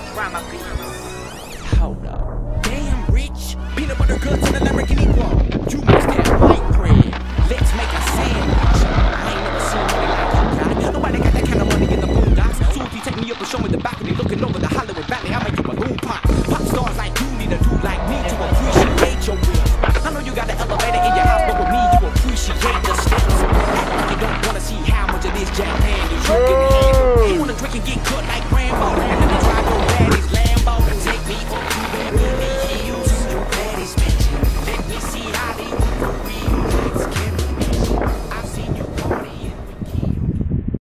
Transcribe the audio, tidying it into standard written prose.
Rhyme my beat. Hold up. Damn rich. Peanut butter cuts and a Lamborghini Equal. You must have white bread. Let's make a sandwich. I ain't never seen money like you got. Nobody got that kind of money in the boondocks. So if you take me up and show me the balcony, looking over the Hollywood Valley, I'll make you balloon pop. Pop stars like you need a dude like me to appreciate your will. I know you got an elevator in your house, but with me you appreciate the steps. You don't wanna see how much of this Jack Man is you can handle. You wanna drink and get cut like grandma.